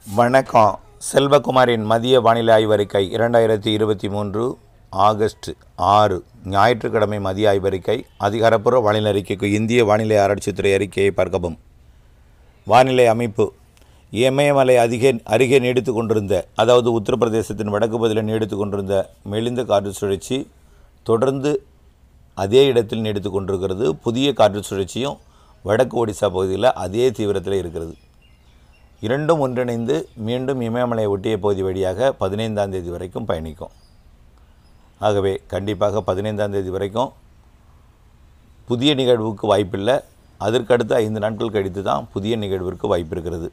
வணக்கம். செல்வகுமாரின் மதிய வானிலை ஆய்வறிக்கை 2023 ஆகஸ்ட் 6 ஞாயிற்றுக்கிழமை மதிய ஆய்வறிக்கை. அதிகாரப்பூர்வ வானிலை அறிக்கைக்கு இந்திய வானிலை ஆராய்ச்சித்துறை அறிக்கையை பார்க்கவும். வானிலை அமைப்பு: இமயமலை அருகே நீடித்து கொண்டிருந்த, அதாவது உத்தரப்பிரதேசத்தின் வடக்கு பகுதியில் நீடித்து கொண்டிருந்த மெலிந்த காற்று சுழற்சி தொடர்ந்து அதே இடத்தில் நீடித்து கொண்டிருக்கிறது. புதிய காற்று சுழற்சியும் வடக்கு ஒடிசா பகுதியில் அதே தீவிரத்தில் இருக்கிறது. இரண்டும் ஒன்றிணைந்து மீண்டும் இமயமலையை ஒட்டிய பகுதி வழியாக 15ஆம் தேதி வரைக்கும் பயணிக்கும். ஆகவே கண்டிப்பாக 15ஆம் தேதி வரைக்கும் புதிய நிகழ்வுக்கு வாய்ப்பில்லை. அதற்கடுத்து 5 நாட்கள் கழித்து தான் புதிய நிகழ்விற்கு வாய்ப்பு இருக்கிறது.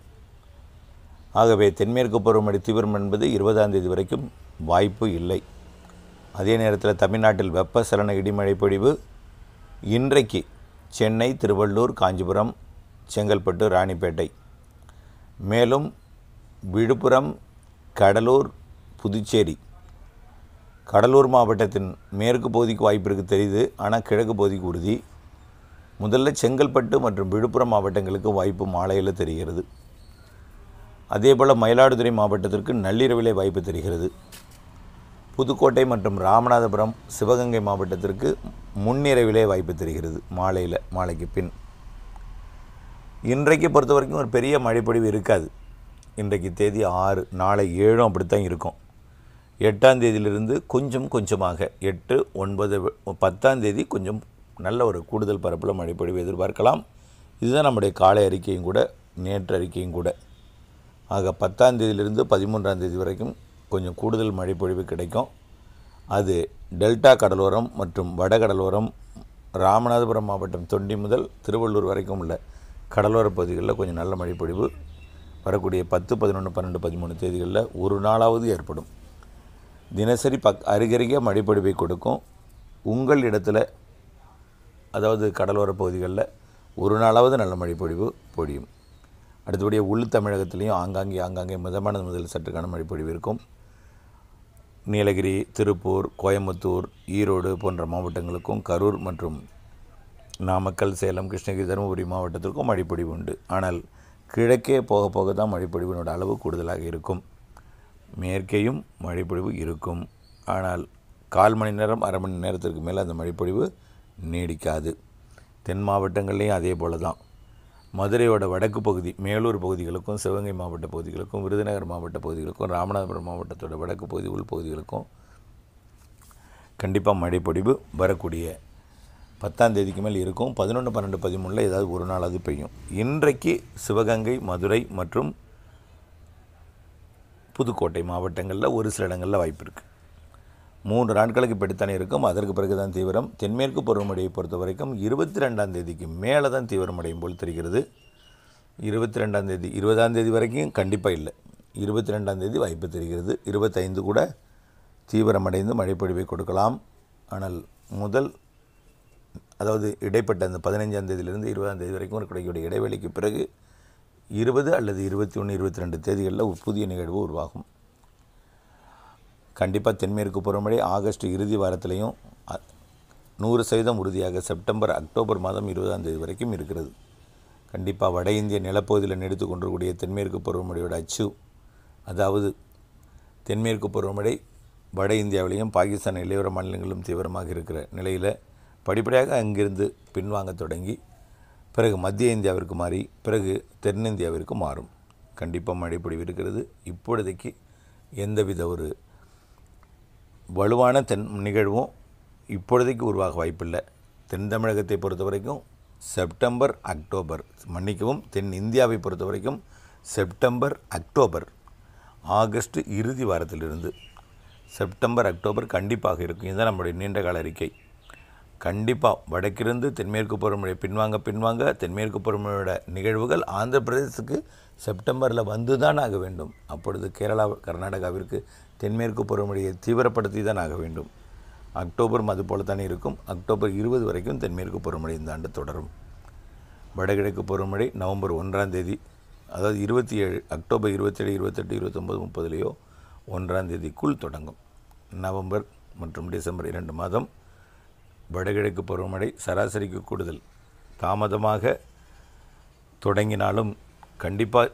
ஆகவே தென்மேற்கு பருவமழை தீவிரம் என்பது 20ஆம் தேதி வரைக்கும் வாய்ப்பு இல்லை. அதே நேரத்தில் தமிழ்நாட்டில் வெப்பசலன இடிமழை பொழிவு இன்றைக்கு சென்னை, திருவள்ளூர், காஞ்சிபுரம், செங்கல்பட்டு, ராணிப்பேட்டை, மேலும் விழுப்புரம், கடலூர், புதுச்சேரி, கடலூர் மாவட்டத்தின் மேற்கு பகுதிக்கு வாய்ப்பு இருக்குது தெரியுது. ஆனால் கிழக்கு பகுதிக்கு உறுதி. முதல்ல செங்கல்பட்டு மற்றும் விழுப்புரம் மாவட்டங்களுக்கு வாய்ப்பு மாலையில் தெரிகிறது. அதேபோல் மயிலாடுதுறை மாவட்டத்திற்கு நள்ளிரவிலே வாய்ப்பு தெரிகிறது. புதுக்கோட்டை மற்றும் ராமநாதபுரம், சிவகங்கை மாவட்டத்திற்கு முன்னிரவிலே வாய்ப்பு தெரிகிறது. மாலைக்கு பின். இன்றைக்கு பொறுத்த வரைக்கும் ஒரு பெரிய மழைப்பொழிவு இருக்காது. இன்றைக்கு தேதி 6, நாளை 7 அப்படித்தான் இருக்கும். 8ஆம் தேதியிலிருந்து கொஞ்சமாக 8, 9, 10ஆம் தேதி கொஞ்சம் நல்ல ஒரு கூடுதல் பரப்பில் மழைப்பொழிவு எதிர்பார்க்கலாம். இதுதான் நம்முடைய காலை அறிக்கையும் கூட, நேற்று அறிக்கையும் கூட. ஆக 10ஆம் தேதியிலிருந்து 13ஆம் தேதி வரைக்கும் கொஞ்சம் கூடுதல் மழைப்பொழிவு கிடைக்கும். அது டெல்டா கடலோரம் மற்றும் வடகடலோரம், ராமநாதபுரம் மாவட்டம் தொண்டி முதல் திருவள்ளூர் வரைக்கும் உள்ள கடலோர பகுதிகளில் கொஞ்சம் நல்ல மழைப்பொழிவு வரக்கூடிய 10, 11, 12, 13 தேதிகளில் ஒரு நாளாவது ஏற்படும். தினசரி அருகருகே மழைப்பொழிவை கொடுக்கும். உங்கள் இடத்துல, அதாவது கடலோர பகுதிகளில் ஒரு நாளாவது நல்ல மழைப்பொழிவு பொழியும். அடுத்தபடியாக உள் தமிழகத்திலையும் ஆங்காங்கே மிதமானது முதல் சற்றுக்கான மழைப்பொழிவு இருக்கும். நீலகிரி, திருப்பூர், கோயம்புத்தூர், ஈரோடு போன்ற மாவட்டங்களுக்கும், கரூர் மற்றும் நாமக்கல், சேலம், கிருஷ்ணகிரி, தருமபுரி மாவட்டத்திற்கும் மழைப்பொழிவு உண்டு. ஆனால் கிழக்கே போக தான் மழைப்பொழிவினோட அளவு கூடுதலாக இருக்கும். மேற்கேயும் மழைப்பொழிவு இருக்கும். ஆனால் கால் மணி நேரம், அரை மணி நேரத்திற்கு மேலே அந்த மழைப்பொழிவு நீடிக்காது. தென் மாவட்டங்கள்லேயும் அதே போல தான். மதுரையோட வடக்கு பகுதி, மேலூர் பகுதிகளுக்கும், சிவகங்கை மாவட்ட பகுதிகளுக்கும், விருதுநகர் மாவட்ட பகுதிகளுக்கும், ராமநாதபுரம் மாவட்டத்தோட வடக்கு பகுதி உள்பகுதிகளுக்கும் கண்டிப்பாக மழைப்பொழிவு வரக்கூடிய 10ஆம் தேதிக்கு மேல் இருக்கும். 11, 12, 13 ஏதாவது ஒரு நாளாவது பெய்யும். இன்றைக்கு சிவகங்கை, மதுரை மற்றும் புதுக்கோட்டை மாவட்டங்களில் ஒரு சில இடங்களில் வாய்ப்பு இருக்குது. 3 நாட்களுக்கு இப்படித்தானே இருக்கும். அதற்கு பிறகு தான் தீவிரம். தென்மேற்கு பருவமழையை பொறுத்த வரைக்கும் 22ஆம் தேதிக்கு மேலே தான் தீவிரமடையும் போல் தெரிகிறது. 22ஆம் தேதி, 20ஆம் தேதி வரைக்கும் கண்டிப்பாக இல்லை. 22ஆம் தேதி வாய்ப்பு தெரிகிறது. 25 கூட தீவிரமடைந்து மழைப்பொழிவை கொடுக்கலாம். ஆனால் அதாவது இடைப்பட்ட அந்த 15ஆம் தேதியிலிருந்து 20ஆம் தேதி வரைக்கும் இருக்கக்கூடிய இடைவெளிக்கு பிறகு 20 அல்லது 21, 22 தேதிகளில் ஒரு புதிய நிகழ்வு உருவாகும். கண்டிப்பாக தென்மேற்கு பருவமழை ஆகஸ்ட் இறுதி வாரத்திலையும் 100% உறுதியாக செப்டம்பர், அக்டோபர் மாதம் 20ஆம் தேதி வரைக்கும் இருக்கிறது. கண்டிப்பாக வட இந்திய நிலப்பகுதியில் நீடித்து கொண்டிருக்கக்கூடிய தென்மேற்கு பருவமழையோட அச்சு, அதாவது தென்மேற்கு பருவமழை வட இந்தியாவிலையும் பாகிஸ்தான் இளையோர மாநிலங்களிலும் தீவிரமாக இருக்கிற நிலையில் படிப்படியாக அங்கிருந்து பின்வாங்க தொடங்கி பிறகு மத்திய இந்தியாவிற்கு மாறி பிறகு தென்னிந்தியாவிற்கு மாறும். கண்டிப்பாக மழைப்பொழிவு இருக்கிறது. இப்பொழுதைக்கு எந்தவித ஒரு வலுவான நிகழ்வும் இப்பொழுதைக்கு உருவாக வாய்ப்பில்லை. தென் தமிழகத்தை பொறுத்த வரைக்கும் செப்டம்பர், அக்டோபர், தென் இந்தியாவை பொறுத்த வரைக்கும் செப்டம்பர், அக்டோபர், ஆகஸ்ட் இறுதி வாரத்திலிருந்து செப்டம்பர், அக்டோபர் கண்டிப்பாக இருக்கும். இதுதான் நம்முடைய நீண்டகால அறிக்கை. கண்டிப்பாக வடக்கிருந்து தென்மேற்கு பருவமழை பின்வாங்க தென்மேற்கு பருவமழையோட நிகழ்வுகள் ஆந்திர பிரதேசத்துக்கு செப்டம்பரில் வந்து தான் ஆக வேண்டும். அப்பொழுது கேரளா, கர்நாடகாவிற்கு தென்மேற்கு பருவமழையை தீவிரப்படுத்தி தான் ஆக வேண்டும். அக்டோபரும் அது போல தானே இருக்கும். அக்டோபர் 20 வரைக்கும் தென்மேற்கு பருவமழை இந்த ஆண்டு தொடரும். வடகிழக்கு பருவமழை நவம்பர் 1ஆம் தேதி, அதாவது 27, அக்டோபர் 27, 28, 29, 30லேயோ 1ஆம் தேதிக்குள் தொடங்கும். நவம்பர் மற்றும் டிசம்பர் 2 மாதம் வடகிழக்கு பருவமழை சராசரிக்கு கூடுதல் தாமதமாக தொடங்கினாலும் கண்டிப்பாக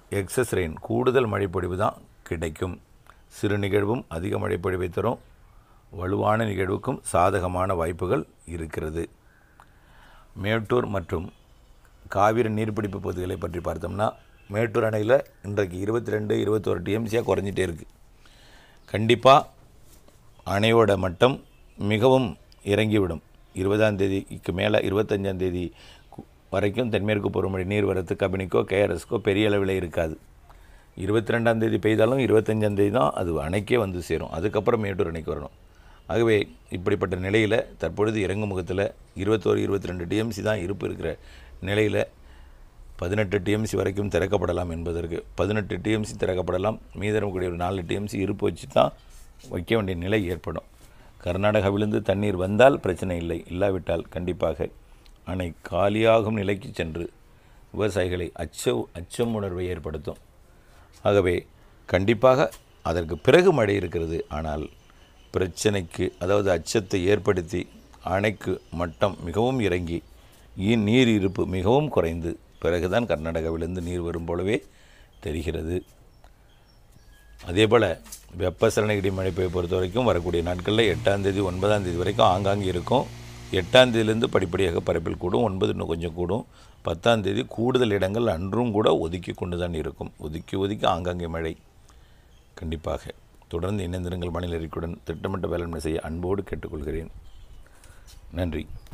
எக்ஸஸ் ரெயின் கூடுதல் மழைப்பொழிவு தான் கிடைக்கும். சிறு நிகழ்வும் அதிக மழைப்பொழிவை தரும். வலுவான நிகழ்வுக்கும் சாதகமான வாய்ப்புகள் இருக்கிறது. மேட்டூர் மற்றும் காவிரி நீர்பிடிப்பு பகுதிகளை பற்றி பார்த்தோம்னா, மேட்டூர் அணையில் இன்றைக்கு 22-21 டிஎம்சியாக குறைஞ்சிட்டே இருக்குது. கண்டிப்பாக அணையோட மட்டம் மிகவும் இறங்கிவிடும். 20ஆம் தேதிக்கு மேலே 25ஆம் தேதி வரைக்கும் தென்மேற்கு பருவமழை நீர்வரத்து கபினிக்கோ கேஆர்எஸ்க்கோ பெரிய அளவில் இருக்காது. 22ஆம் தேதி பெய்தாலும் 25ஆம் தேதி தான் அது அணைக்கே வந்து சேரும். அதுக்கப்புறம் மேட்டூர் அணைக்கு வரணும். ஆகவே இப்படிப்பட்ட நிலையில் தற்பொழுது இறங்குமுகத்தில் 21-22 டிஎம்சி தான் இருப்பு இருக்கிற நிலையில் 18 டிஎம்சி வரைக்கும் திறக்கப்படலாம் என்பதற்கு 18 டிஎம்சி திறக்கப்படலாம். மீதமுக்கூடிய ஒரு 4 டிஎம்சி இருப்பு வச்சு தான் வைக்க வேண்டிய நிலை ஏற்படும். கர்நாடகாவிலிருந்து தண்ணீர் வந்தால் பிரச்சனை இல்லை. இல்லாவிட்டால் கண்டிப்பாக அணை காலியாகும் நிலைக்கு சென்று விவசாயிகளை அச்சம் உணர்வை ஏற்படுத்தும். ஆகவே கண்டிப்பாக அதற்கு பிறகு மழை இருக்கிறது. ஆனால் பிரச்சனைக்கு அதாவது அச்சத்தை ஏற்படுத்தி அணைக்கு மட்டம் மிகவும் இறங்கி நீர் இருப்பு மிகவும் குறைந்து பிறகுதான் கர்நாடகாவிலிருந்து நீர் வரும் போலவே தெரிகிறது. அதேபோல் வெப்பசலன இடிமழை பெய்ய பொறுத்த வரைக்கும் வரக்கூடிய நாட்களில் 8ஆம் தேதி 9ஆம் தேதி வரைக்கும் ஆங்காங்கே இருக்கும். 8ஆம் தேதியிலேருந்து படிப்படியாக பரப்பில் கூடும். 9 இன்னும் கொஞ்சம் கூடும். 10ஆம் தேதி கூடுதல் இடங்கள் அன்றும் கூட ஒதுக்கி கொண்டு தான் இருக்கும். ஒதுக்கி ஆங்காங்கே மழை கண்டிப்பாக. தொடர்ந்து இணைந்திருங்கள். வானிலை அறிக்கையுடன் திட்டமிட்ட வேளாண்மை செய்ய அன்போடு கேட்டுக்கொள்கிறேன். நன்றி.